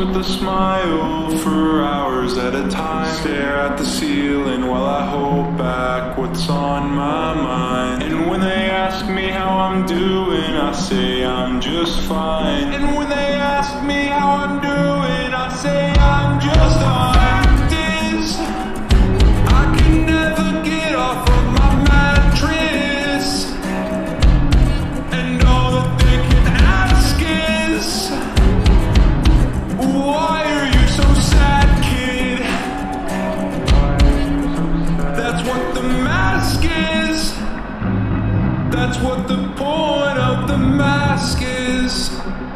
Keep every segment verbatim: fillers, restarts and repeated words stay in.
with a smile for hours at a time. Stare at the ceiling while I hold back what's on my mind. And when they ask me how I'm doing, I say I'm just fine. And when they ask me how I'm doing, I say I'm just fine. I can never get off of my mattress, and all that they can ask is, why are you so sad, kid? That's what the mask is. That's what the point of the mask is.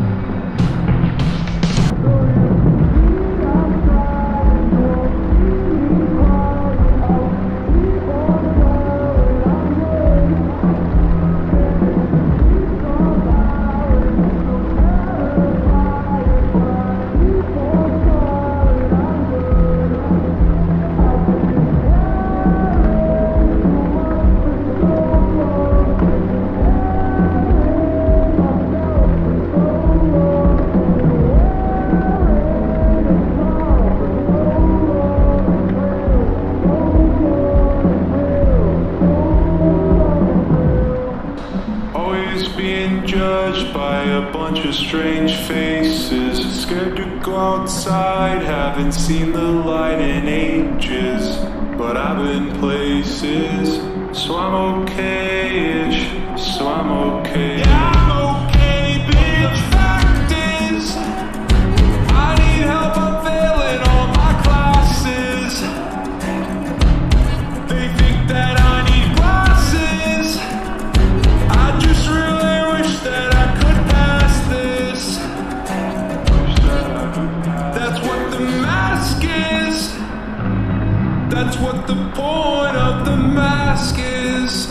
Judged by a bunch of strange faces, scared to go outside, haven't seen the light in ages, but I've been places, so I'm okay-ish, so I'm okay. Yeah, I'm okay, bitch. Fact is, I need help, I'm failing all my classes. They think that I need glasses. I just really that I could pass this. That's what the mask is. That's what the point of the mask is.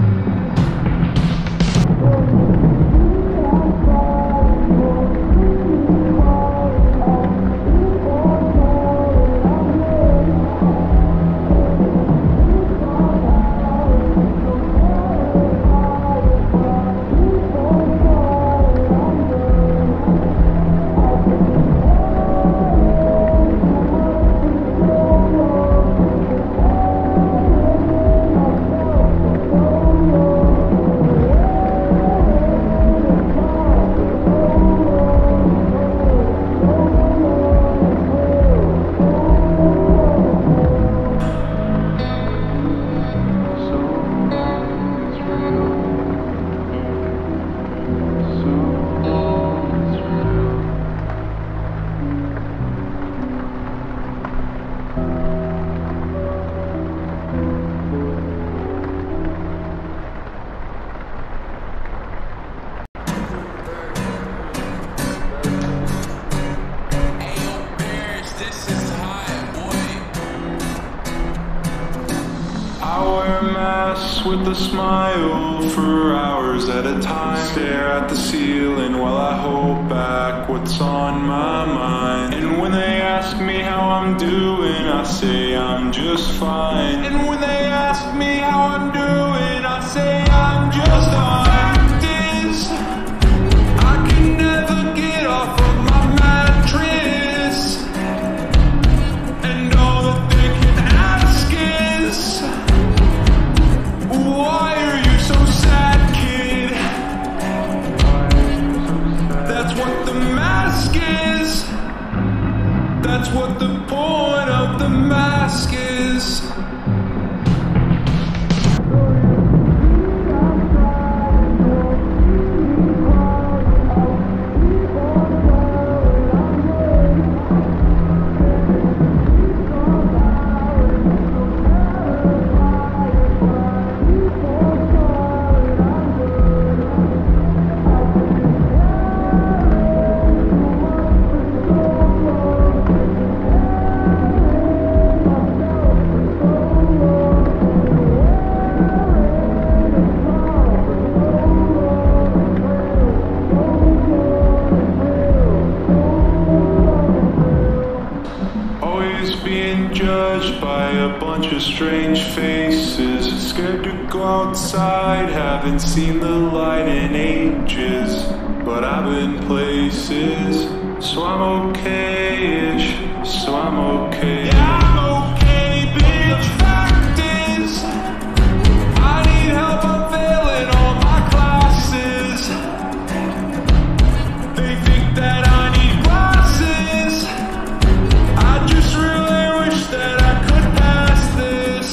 With a smile for hours at a time. Stare at the ceiling while I hold back what's on my mind. And when they ask me how I'm doing, I say I'm just fine. And when they ask me how I'm doing, I say I'm just fine. Fact is, I can never get off of my mattress, and all that they can ask is, why are you so sad, kid? That's what the mask is. That's what the point of the mask is. Judged by a bunch of strange faces, scared to go outside, haven't seen the light in ages, but I've been places, so I'm okay-ish, so I'm okay. Yeah, I'm okay, bitch. Fact is, I need help, I'm failing all my classes. They think that I need glasses. I just really wish that I could pass this.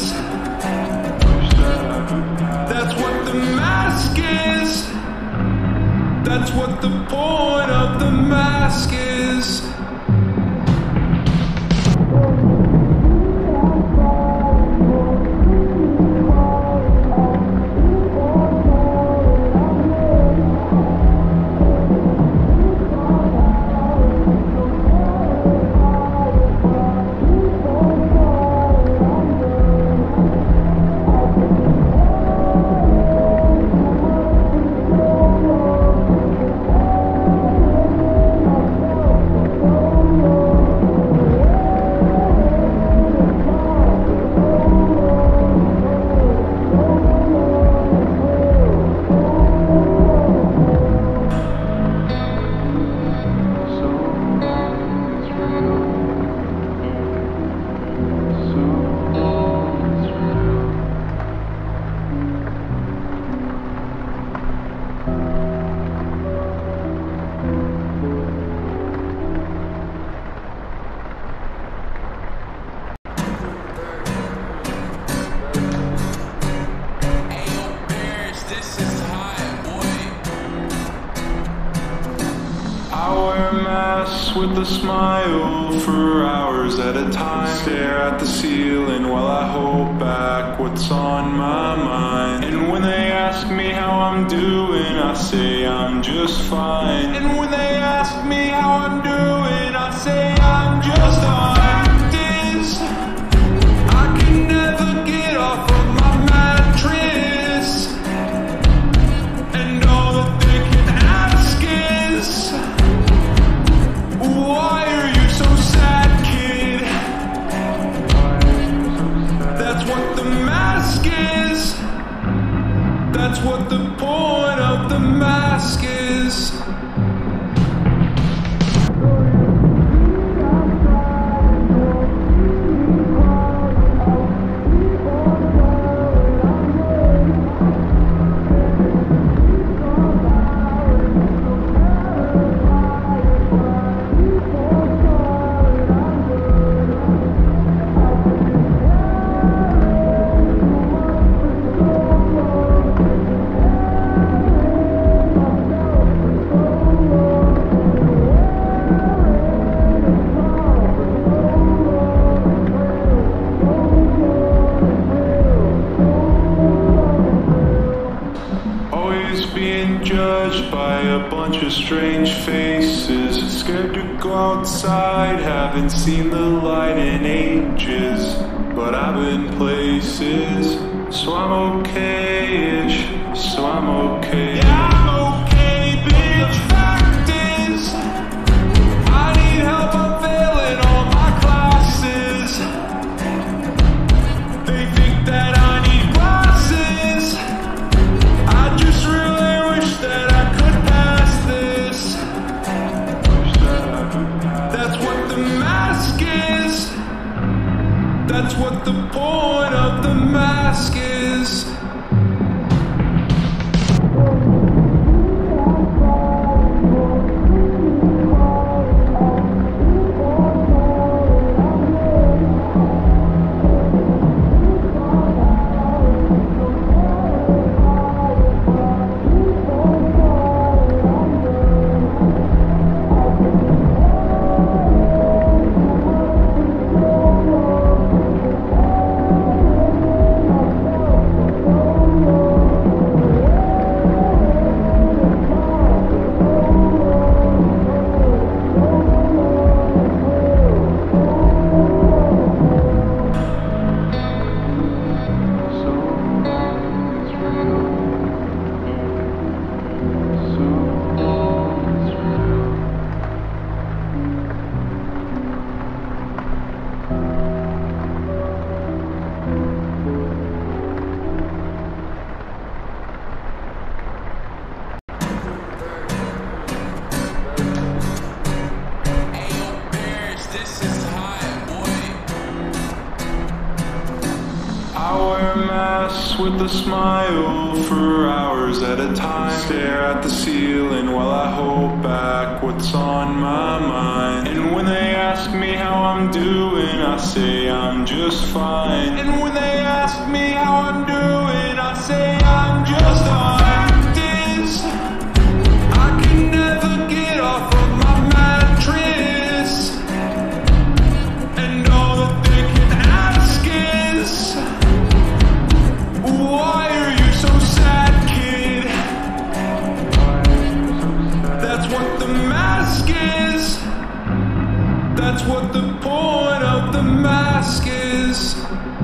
That's what the mask is. That's what the point of the mask is. With a smile for hours at a time, stare at the ceiling while I hold back what's on my mind. And when they ask me how I'm doing, I say I'm just fine. And when they ask me how I'm doing, I say I'm just fine. Fact is, I can never get off of my mattress, and all that they can ask is, why are you so sad, kid? That's what the mask is. That's what the point of the mask is. Judged by a bunch of strange faces, scared to go outside, haven't seen the light in ages, but I've been places, so I'm okay-ish, so I'm okay. Yeah, I'm okay, bitch. Fact is, I need help, I'm failing all my classes. They think that I need glasses. I just really that I could pass this. That's what the mask is. That's what the point of the mask is. mess with a smile for hours at a time. Stare at the ceiling while I hold back what's on my mind. And when they ask me how I'm doing, I say I'm just fine. And when they ask me how I'm doing, I say I'm just fine. This, I can never get off of my mattress. And all that they can ask is, why are you so sad, kid? That's what the mask is. That's what the point of the mask is.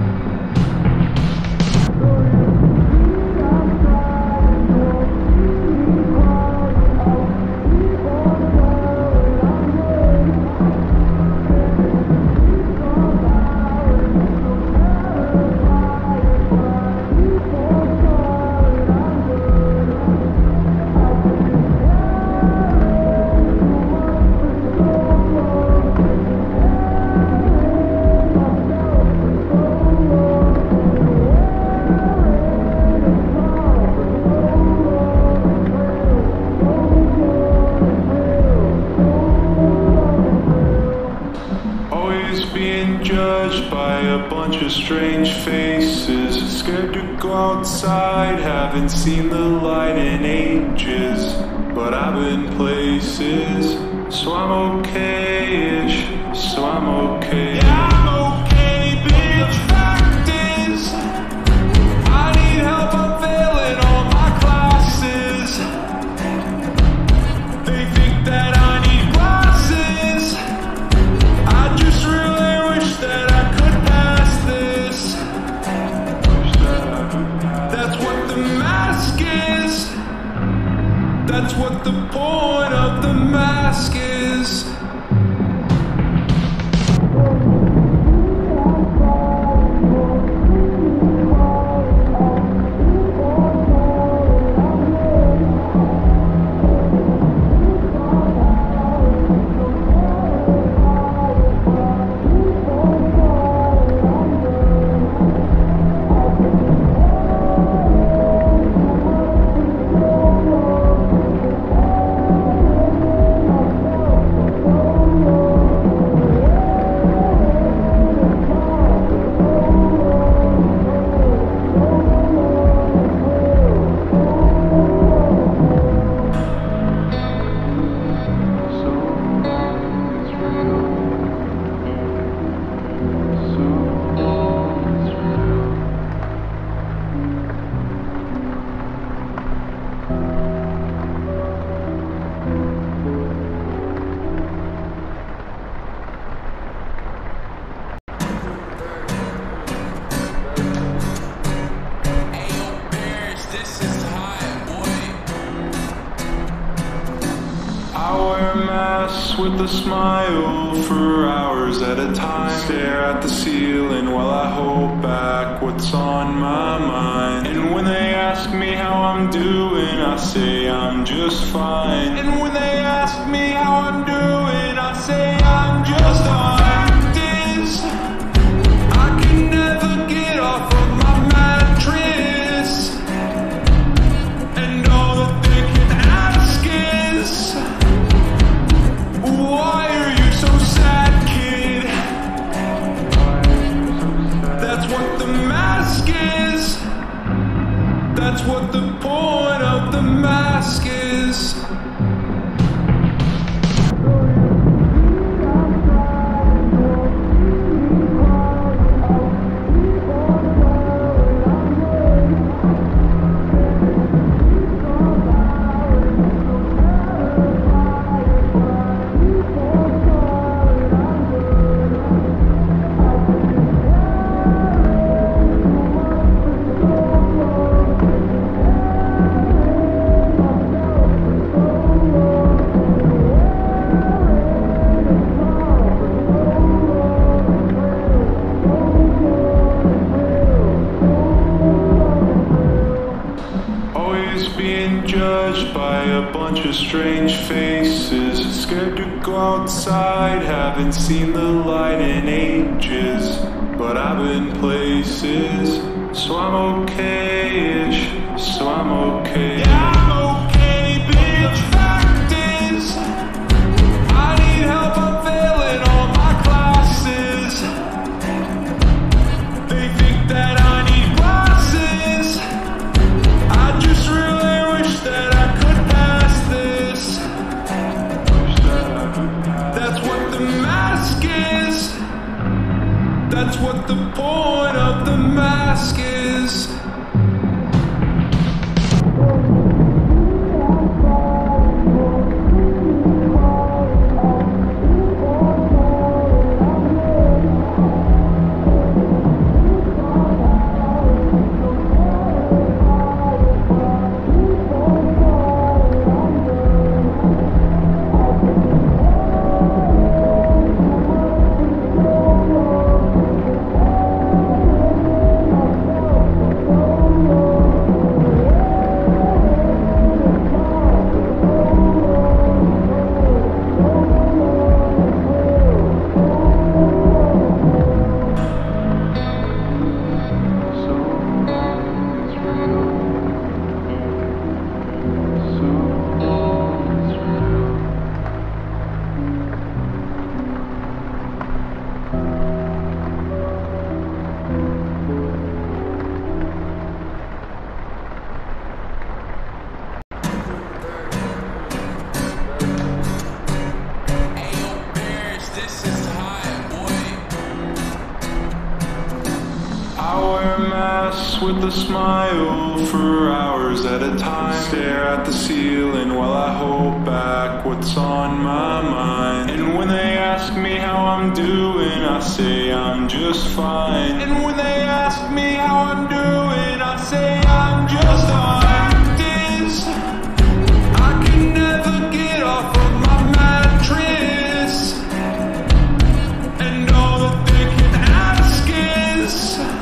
Judged by a bunch of strange faces, scared to go outside, haven't seen the light in ages, but I've been places, so I'm okay-ish, so I'm okay. Yeah, I'm okay, bitch. Fact is, I need help, I'm failing all my classes. They think that I need glasses. I just really that I could pass this. That's what the mask is. That's what the point of the mask is. With a smile for hours at a time. Stare at the ceiling while I hold back what's on my mind. And when they ask me how I'm doing, I say I'm just fine. And when they ask me how I'm doing, I say I'm just fine. Fact is, I can never get off of my mattress. And all that they can ask is, why are you so sad, kid? That's what the mask is. That's what the point of the mask is. Judged by a bunch of strange faces, scared to go outside, haven't seen the light in ages, but I've been places, so I'm okay-ish, so I'm okay. Yeah, I'm okay, bitch. Fact is, I need help, I'm failing all my classes. They think that I need glasses. I just really wish that I could pass this. That's what the mask is. That's what the point of the mask is. With a smile for hours at a time, stare at the ceiling while I hold back what's on my mind. And when they ask me how I'm doing, I say I'm just fine. And when they ask me how I'm doing, I say I'm just fine. Fact is, I can never get off of my mattress, and all that they can ask is,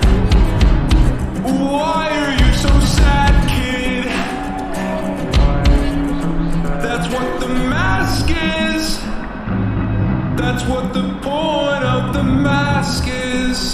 why are you so sad, kid? That's what the mask is. That's what the point of the mask is.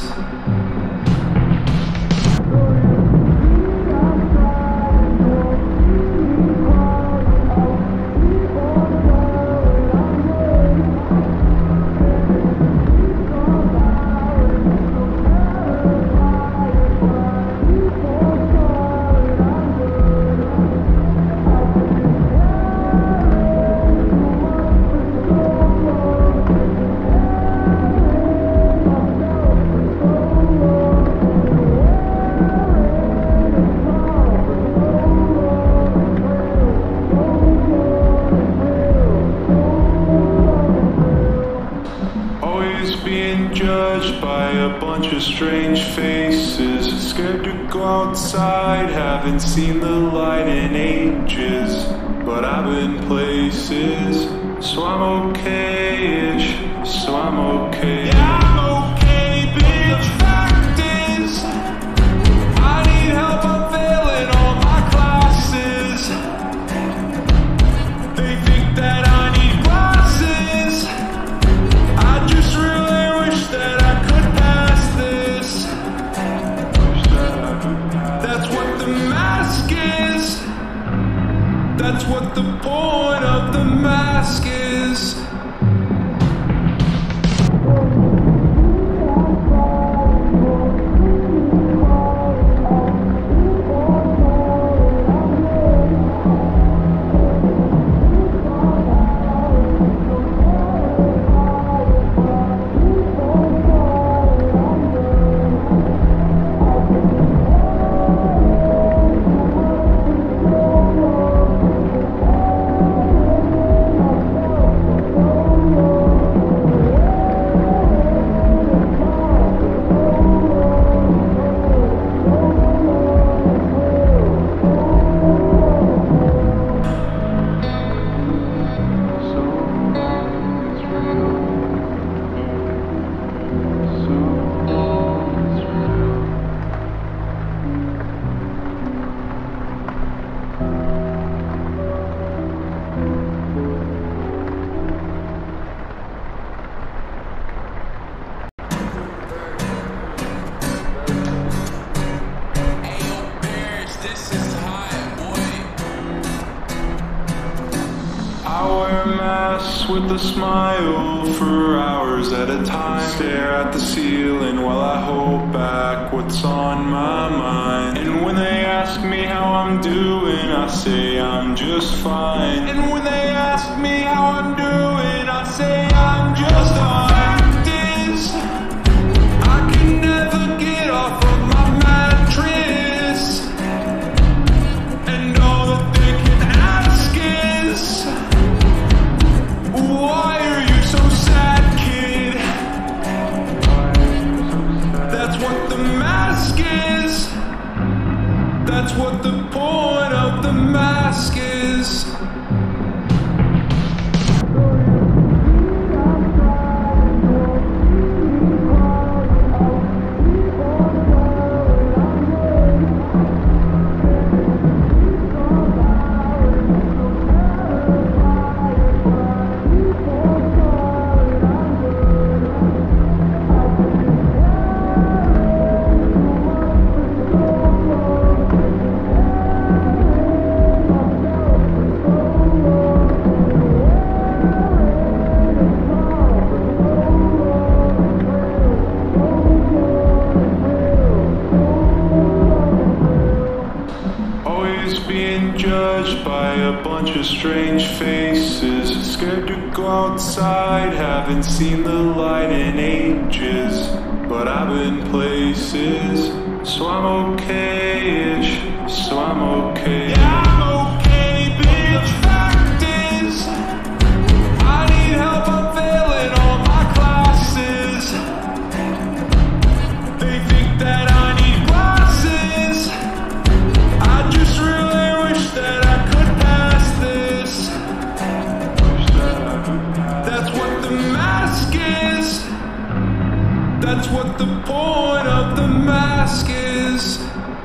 Judged by a bunch of strange faces, scared to go outside, haven't seen the light in ages, but I've been places, so I'm okay-ish, so I'm okay. Yeah, I'm okay, bitch. Fact is, I need help, I'm failing all my classes. They think that I need glasses. I just really that I could pass this. That's what the mask is. That's what the point of the mask is. with a smile for hours at a time. Stare at the ceiling while I hold back what's on my mind. And when they ask me how I'm doing, I say I'm just fine. And when they ask me how I'm doing, I say I'm just fine. This, I can never get off of my mattress. And all that they can ask is, why are you so sad, kid? That's what the mask is. That's what the point of the mask is. Being judged by a bunch of strange faces. Scared to go outside, haven't seen the light in ages. But I've been places, so I'm okay-ish, so I'm okay. Yeah, I'm okay, bitch. Fact is, I need help, I'm failing all my classes. They think that I need glasses. I just really wish that I could pass this. That's what the mask is. That's what the point of the mask is.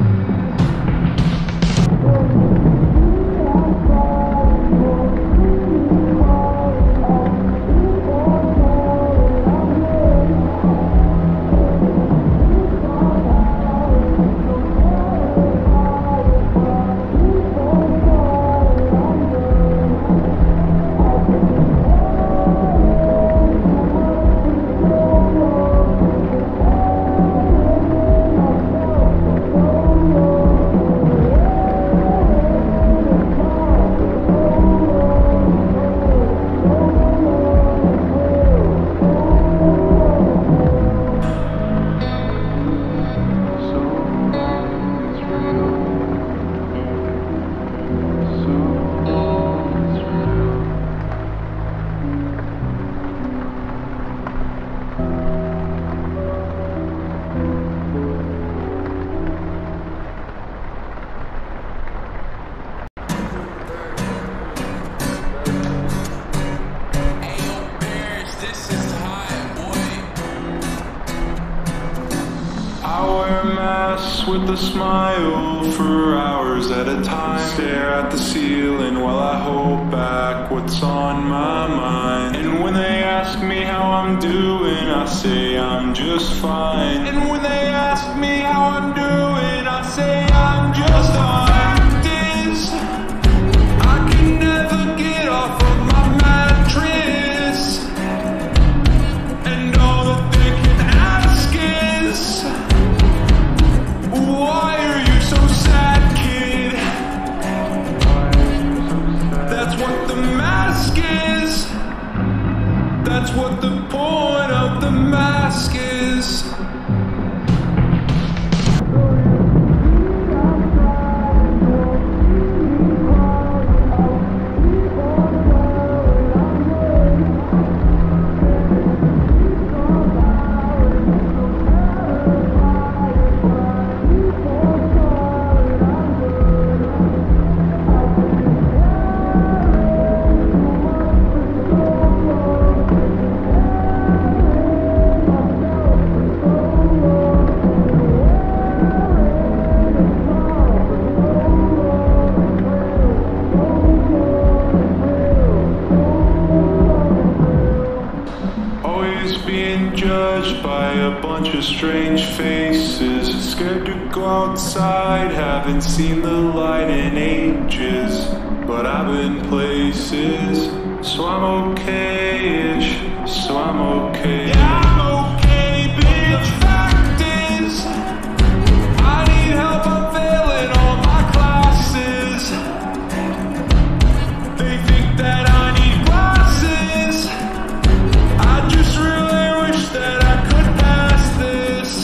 With a smile for hours at a time. Stare at the ceiling while I hold back what's on my mind. And when they ask me how I'm doing, I say I'm just fine. And when they ask me how I'm doing, I say I'm just fine. Fact is, I can never get off of my mattress. And all that they can ask is, why are you so sad, kid? That's what the mask is. That's what the point of the mask is. Being judged by a bunch of strange faces. Scared to go outside, haven't seen the light in ages, but I've been places, so I'm okay-ish, so I'm okay. Yeah, I'm okay, bitch. Fact is, I need help, I'm failing all my classes. They think that I need glasses. I just really wish that I could pass this.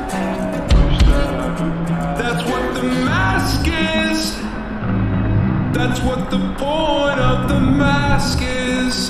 That's what the mask is. That's what the point of the mask is.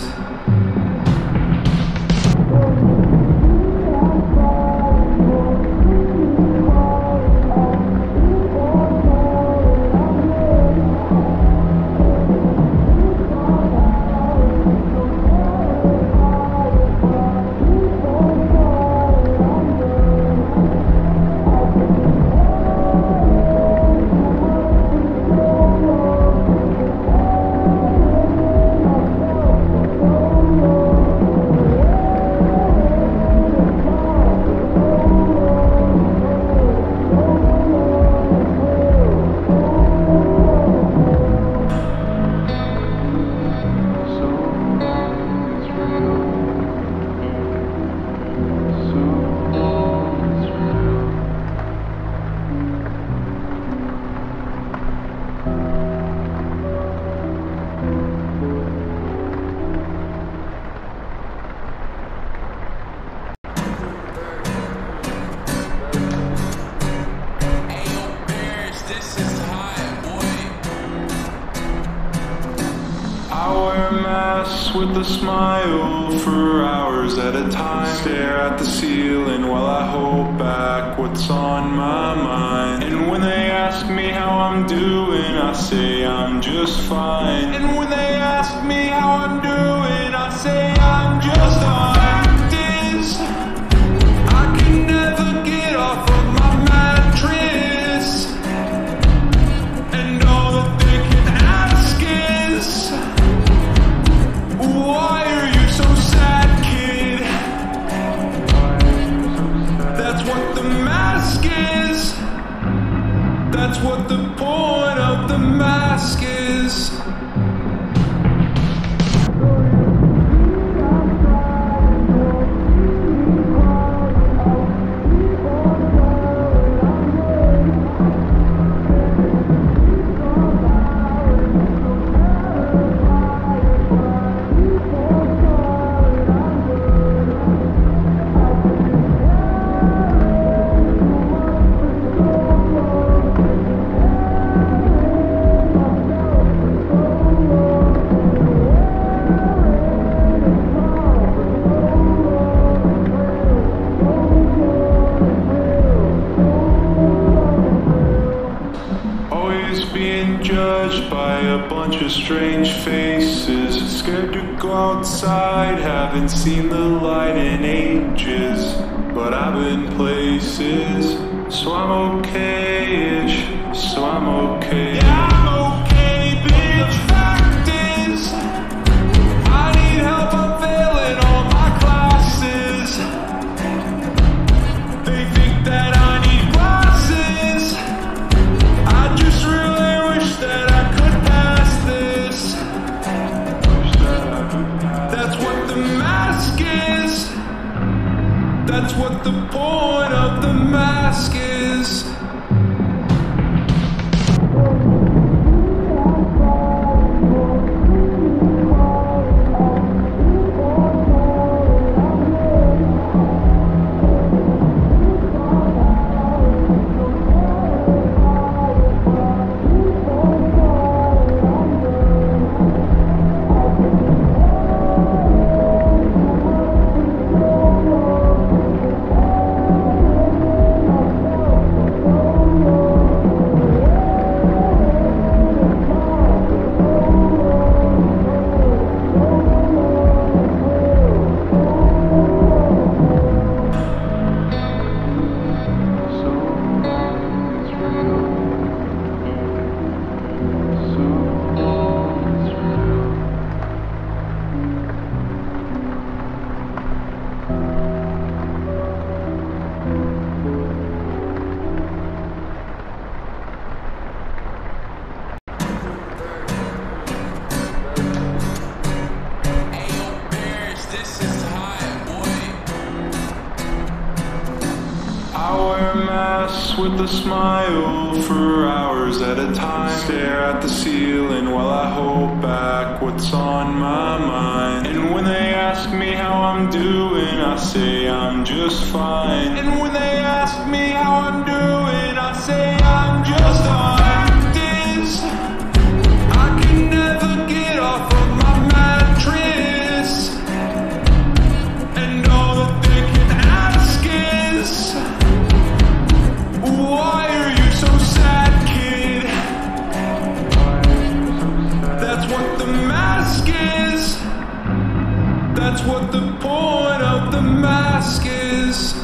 With a smile for hours at a time, stare at the ceiling while I hold back what's on my mind. And when they ask me how I'm doing, I say I'm just fine. And when they ask me how I'm doing, I say I'm just fine. Fact is, I can never get off of my mattress, and all that they can ask is, why are you so sad, kid? That's what the mask is. That's what the point of the mask is. Being judged by a bunch of strange faces, scared to go outside, haven't seen the light in ages, but I've been places, so I'm okay-ish, so I'm okay. Yeah, I'm okay, bitch. Fact is, I need help, I'm failing all my classes. They think that I need glasses. I just really that I could pass this. That's what the mask is. That's what the point of the mask is. mess with a smile for hours at a time. Stare at the ceiling while I hold back what's on my mind. And when they ask me how I'm doing, I say I'm just fine. And when they ask me how I'm doing, I say I'm just fine. This, I can never get off of my mattress. And all that they can ask is, why are you so sad, kid? That's what the mask is. That's what the point of the mask is.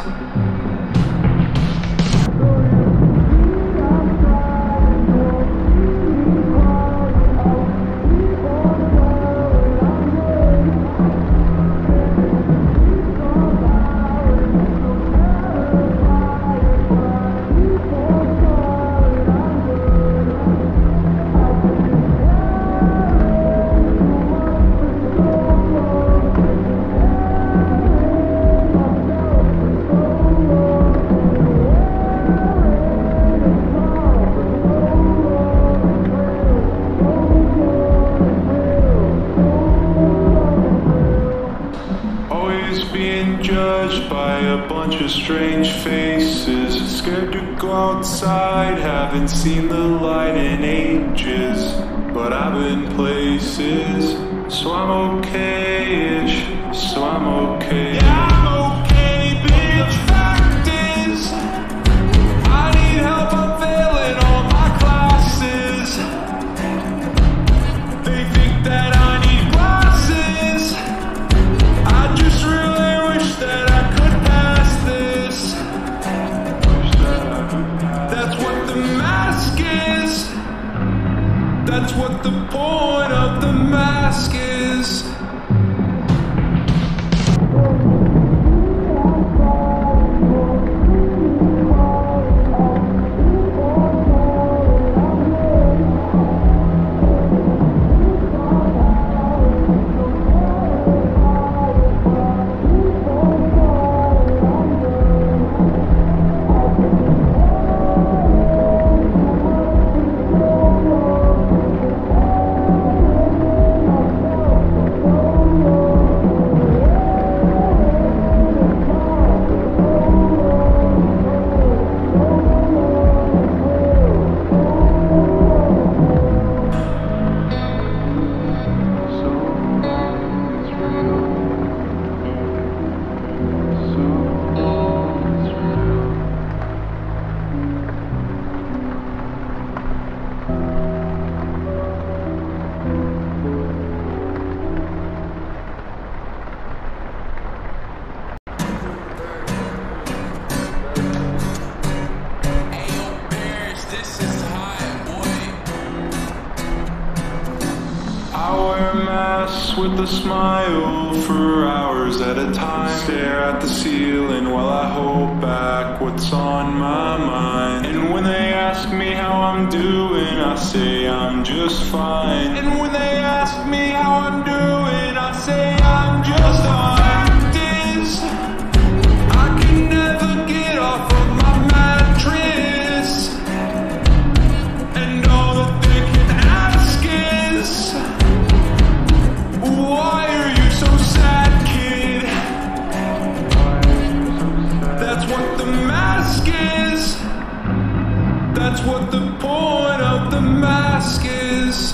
Judged by a bunch of strange faces, scared to go outside, haven't seen the light in ages, but I've been places, so I'm okay-ish, so I'm okay. Yeah, I'm okay, bitch. Fact is, I need help, I'm failing all my classes. They think that I need glasses. I just really that I could pass this. That's what the mask is. That's what the point of the mask is. With a smile for hours at a time. Stare at the ceiling while I hold back what's on my mind. And when they ask me how I'm doing, I say I'm just fine. And when they ask me how I'm doing, I say I'm just fine. Fact is, I can never get off of my mattress. And all that they can ask is, why are you so sad, kid? That's what the mask is. That's what the point of the mask is.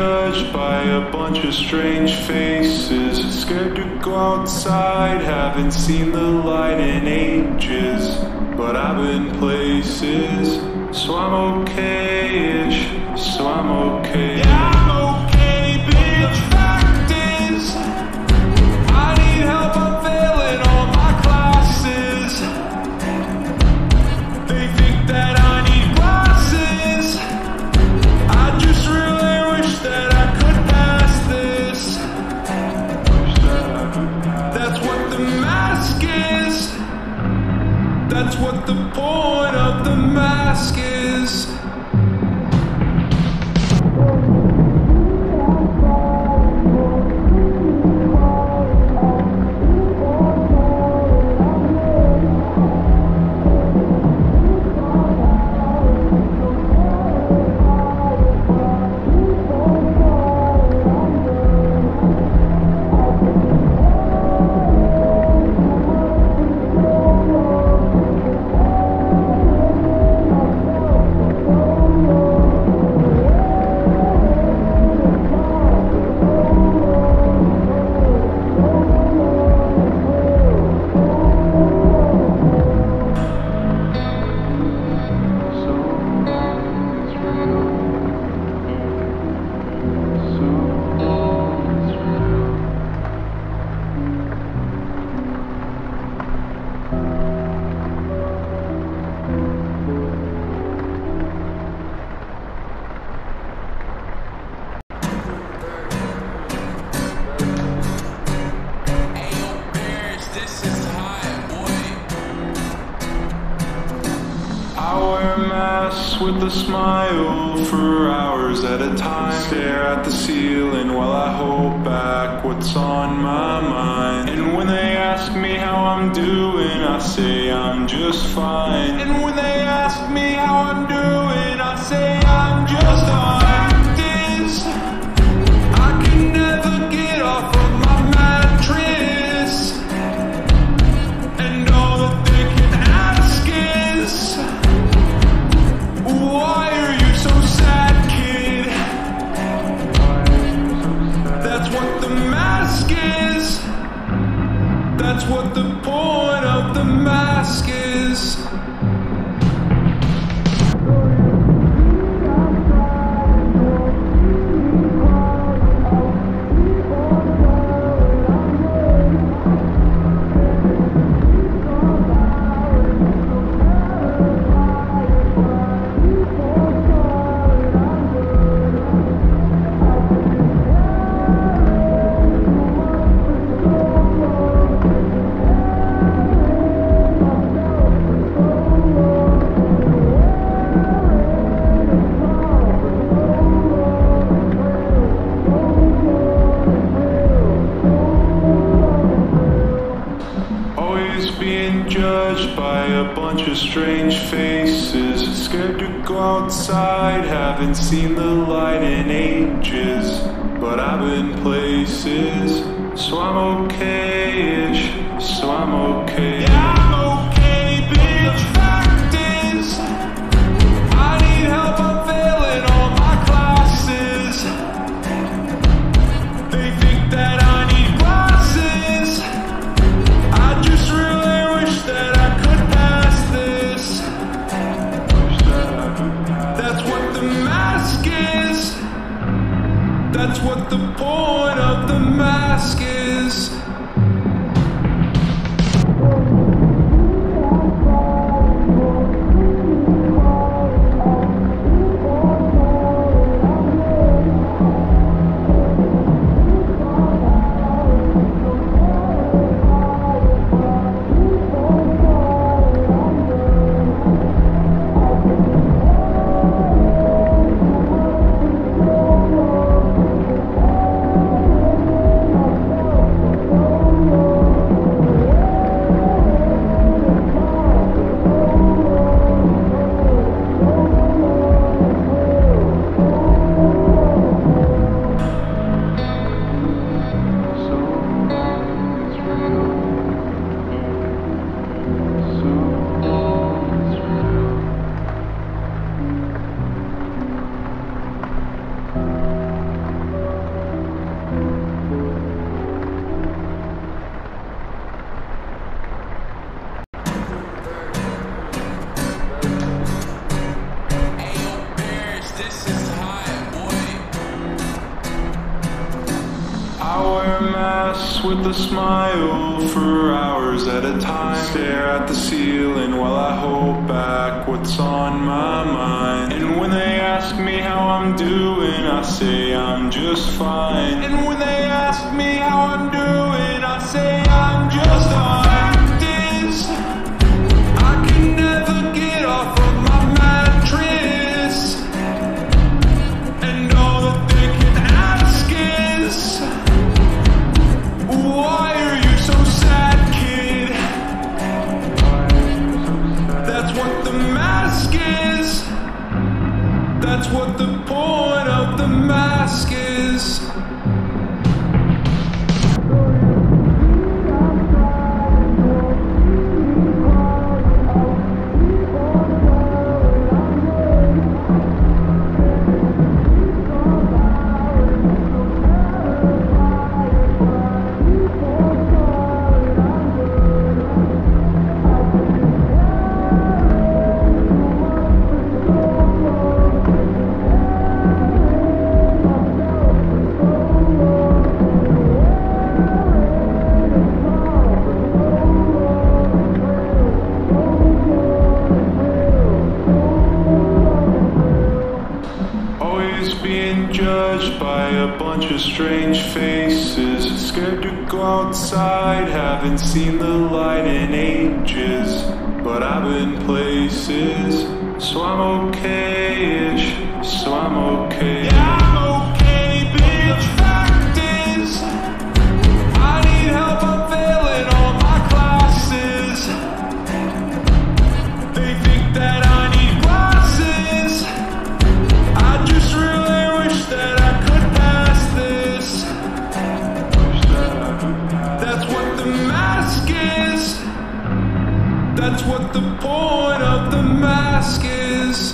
judged by a bunch of strange faces. Scared to go outside, haven't seen the light in ages. But I've been places, so I'm okay-ish, so I'm okay. Yeah, I'm okay, bitch. Fact is, I need help, I'm failing all my classes. They think that I need glasses. I just really wish that I could pass this. That's what the mask is. That's what the point of the mask is. With a smile for hours at a time. Stare at the ceiling while I hold back what's on my mind. And when they ask me how I'm doing, I say I'm just fine. And when they ask me how I'm doing, I say I'm just fine. Fact is, I can never get off of my mattress. And all that they can ask is, why are you so sad, kid? That's what the mask is. That's what the point of the mask is. Judged by a bunch of strange faces. Scared to go outside, haven't seen the light in ages. But I've been places, so I'm okay-ish, so I'm okay. Yeah, I'm okay, bitch. Fact is, I need help, I'm failing all my classes. They think that I need glasses. I just really that I could pass this. That's what the mask is. That's what the point of the mask is. mess with a smile for hours at a time. Stare at the ceiling while I hold back what's on my mind. And when they ask me how I'm doing, I say I'm just fine. And when they ask me how I'm doing, I say I'm just fine. This, I can never get off of my mattress. And all that they can ask is, why are you so sad, kid? That's what the mask is. That's what the point of the mask is. Being judged by a bunch of strange faces, scared to go outside, haven't seen the light in ages, but I've been places, so I'm okay-ish, so I'm okay. Yeah, I'm okay, bitch. Fact is, I need help, I'm failing all my classes. They think that I need glasses. I just really wish that I could pass this. That's what the mask is. That's what the point of the mask is.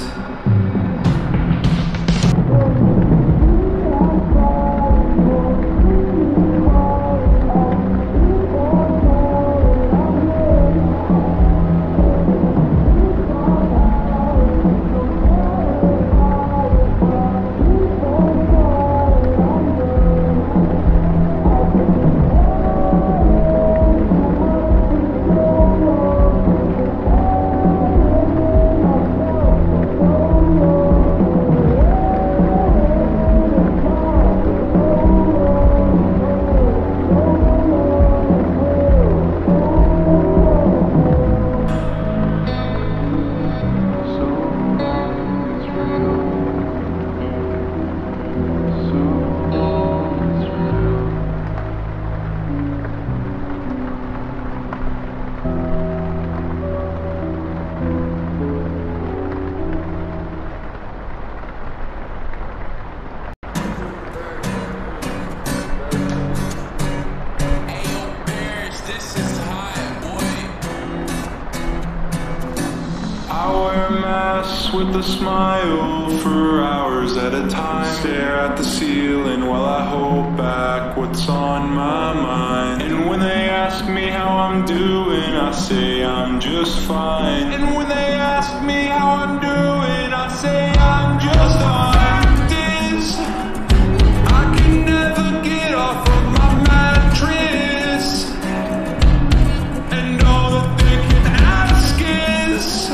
With a smile for hours at a time. Stare at the ceiling while I hold back what's on my mind. And when they ask me how I'm doing, I say I'm just fine. And when they ask me how I'm doing, I say I'm just fine. Fact is, I can never get off of my mattress. And all that they can ask is,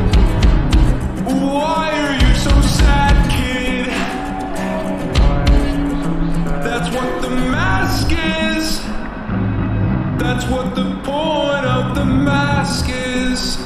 why are you so sad, kid? That's what the mask is. That's what the point of the mask is.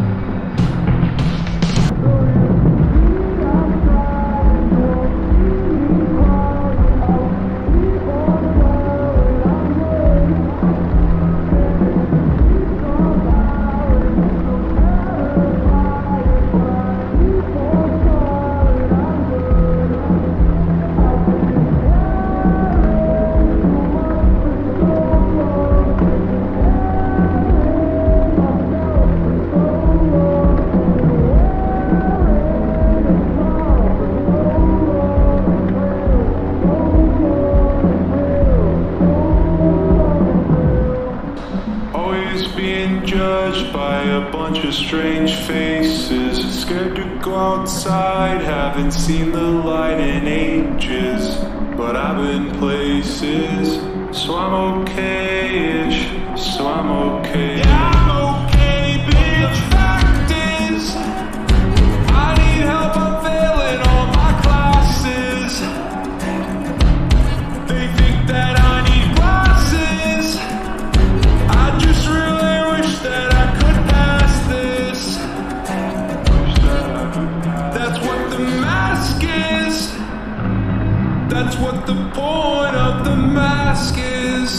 Being judged by a bunch of strange faces, scared to go outside, haven't seen the light in ages, but I've been places, so I'm okay-ish, so I'm okay. Yeah, I'm okay, bitch. Fact is, I need help, I'm failing all my classes. They think that I need glasses. I just really wish that I could pass this. That's what the mask is. That's what the point of the mask is.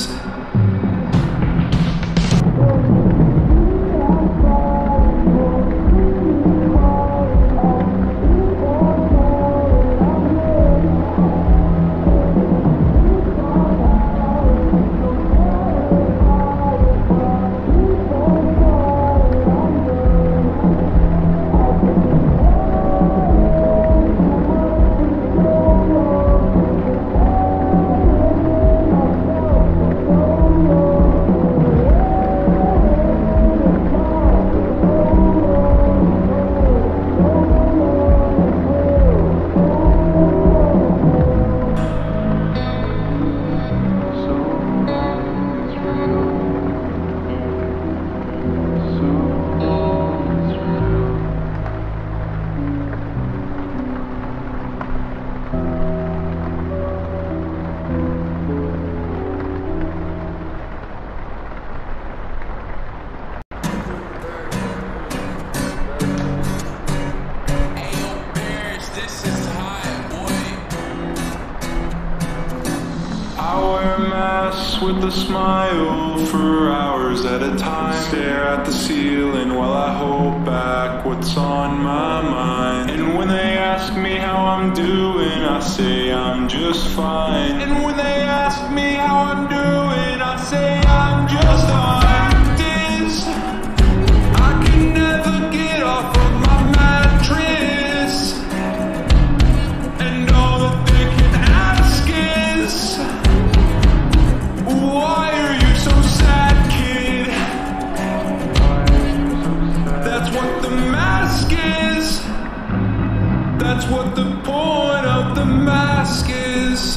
With a smile for hours at a time, stare at the ceiling while I hold back what's on my mind. And when they ask me how I'm doing, I say I'm just fine. And when they ask me how I'm doing, I say I'm just fine. Fact is, I can never get off of my mattress, and all that they can ask is, why are you so sad, kid? That's what the mask is. That's what the point of the mask is.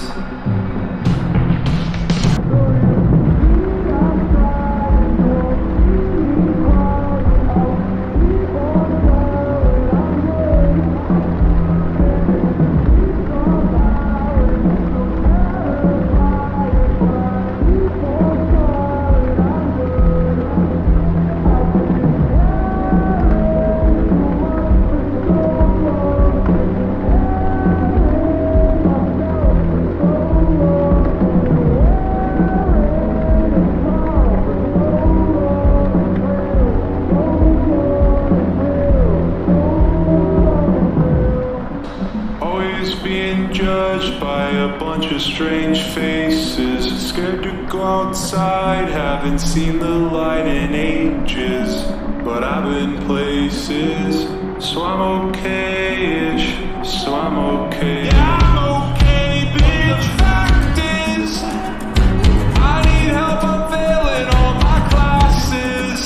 Being judged by a bunch of strange faces, scared to go outside, haven't seen the light in ages, but I've been places, so I'm okay-ish, so I'm okay. Yeah, I'm okay, bitch. Fact is, I need help, I'm failing all my classes.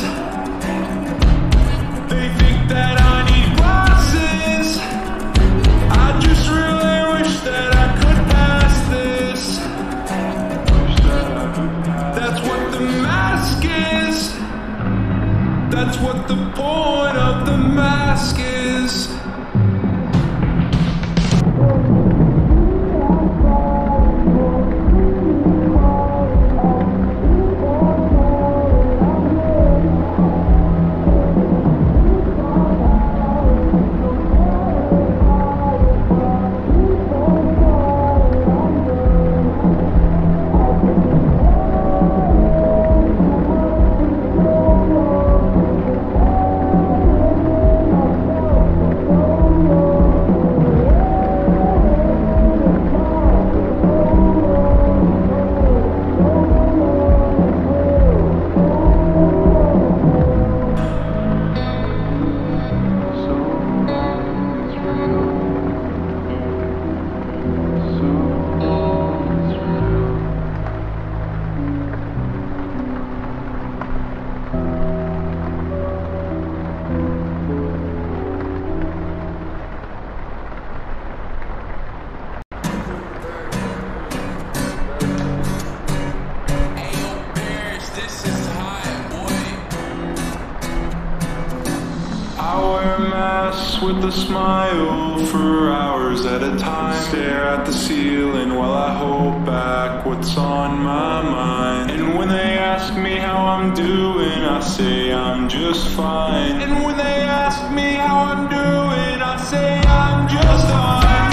They think that I need glasses. I just really that I could pass this. That's what the mask is. That's what the point of the mask is. mess with a smile for hours at a time. Stare at the ceiling while I hold back what's on my mind. And when they ask me how I'm doing, I say I'm just fine. And when they ask me how I'm doing, I say I'm just fine.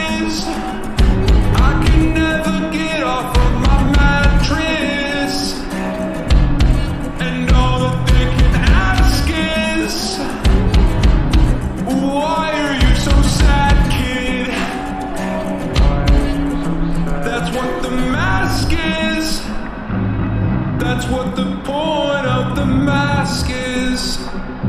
I can never get off of my mattress, and all that they can ask is, why are you so sad, kid? That's what the mask is. That's what the point of the mask is.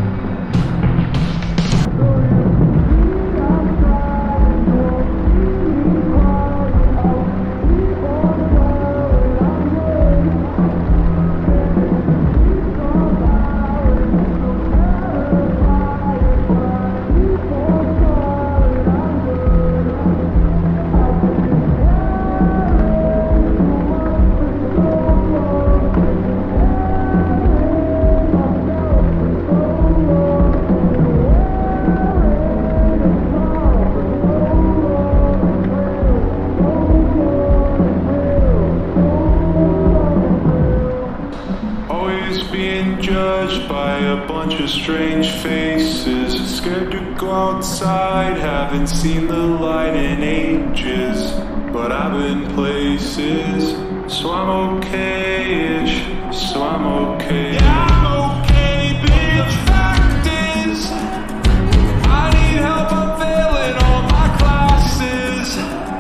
Judged by a bunch of strange faces, scared to go outside, haven't seen the light in ages, but I've been places, so I'm okay-ish, so I'm okay. Yeah, I'm okay, bitch. Fact is, I need help, I'm failing all my classes.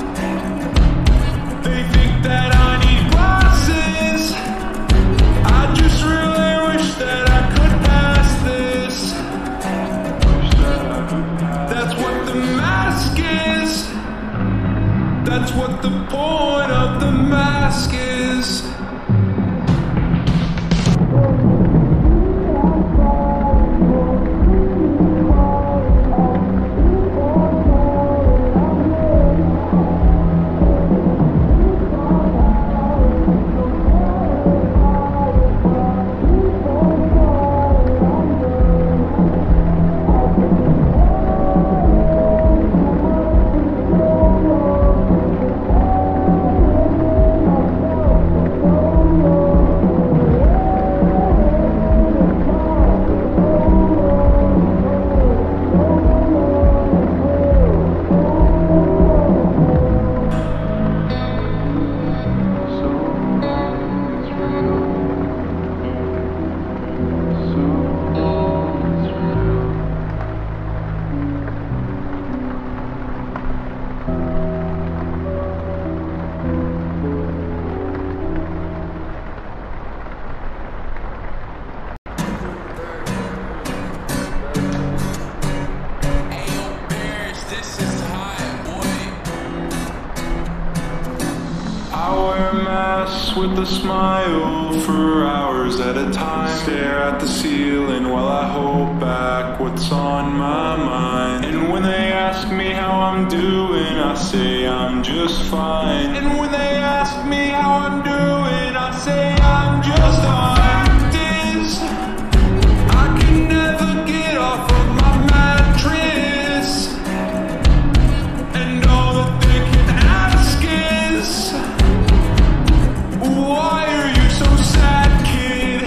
They think that I need glasses. I just really that I could pass this. That's what the mask is. That's what the point of the mask is. With a smile for hours at a time. Stare at the ceiling while I hold back what's on my mind. And when they ask me how I'm doing, I say I'm just fine. And when they ask me how I'm doing, I say I'm just fine. Fact is, I can never get off of my mattress, and all that they can ask is, why are you so sad, kid?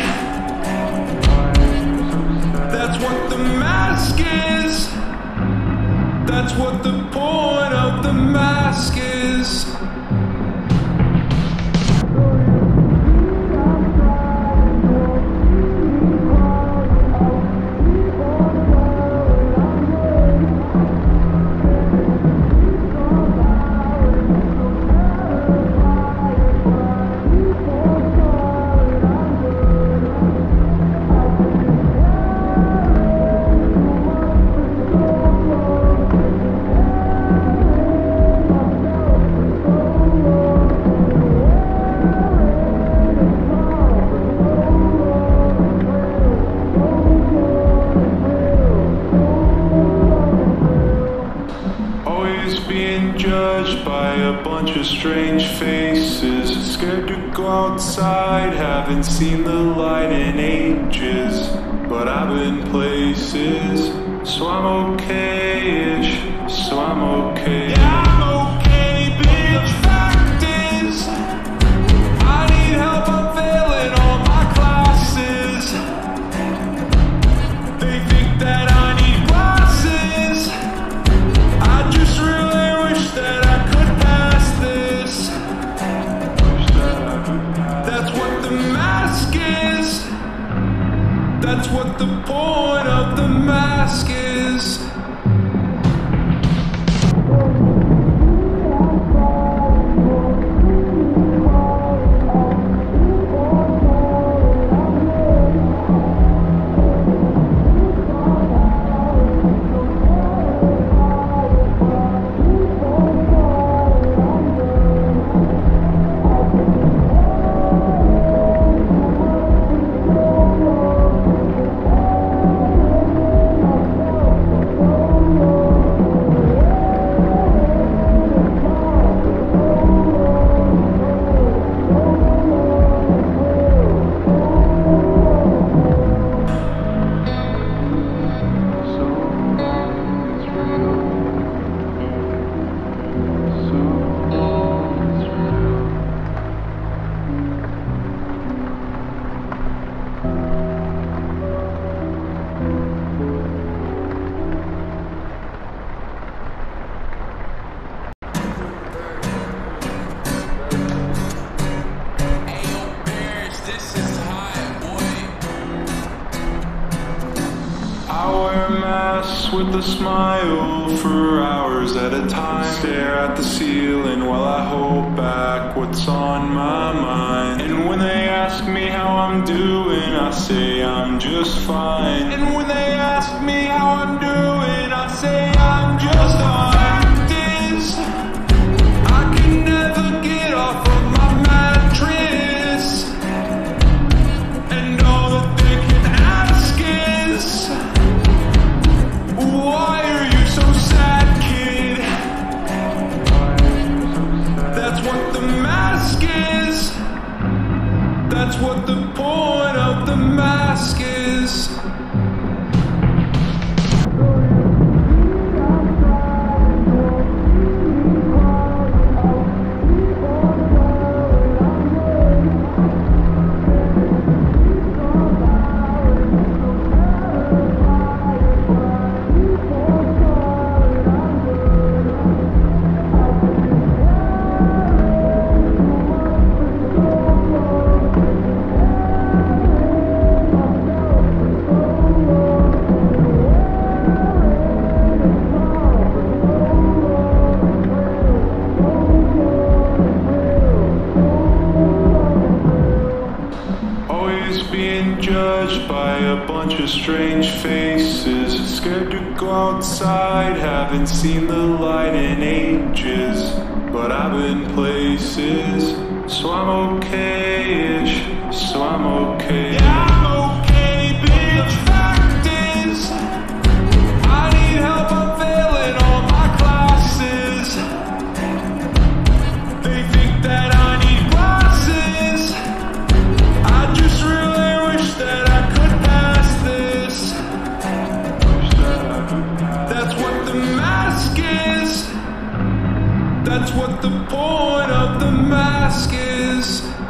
That's what the mask is. That's what the point of the mask is. being judged by a bunch of strange faces. Scared to go outside, haven't seen the light in ages. But I've been places, so I'm okay-ish, so I'm okay. Yeah, I'm okay, bitch. Fact is, I need help, I'm failing all my classes. They think that I need glasses. I just really wish that I could pass this. That's what the mask is. That's what the point of the mask is. With a smile for hours at a time. Stare at the ceiling while I hold back what's on my mind. And when they ask me how I'm doing, I say I'm just fine. And when they ask me how I'm doing, I say I'm just fine. Fact is, I can never get off of my mattress. And all that they can ask is, why are you so sad, kid? That's what the mask is. That's what the point of the mask is. Being judged by a bunch of strange faces. Scared to go outside, haven't seen the light in ages. But I've been places, so I'm okay-ish, so I'm okay. Yeah, I'm okay, bitch. Fact is, I need help, I'm failing all my classes. They think that I need glasses. I just really that I could pass this. That's what the mask is. That's what the point of the mask is.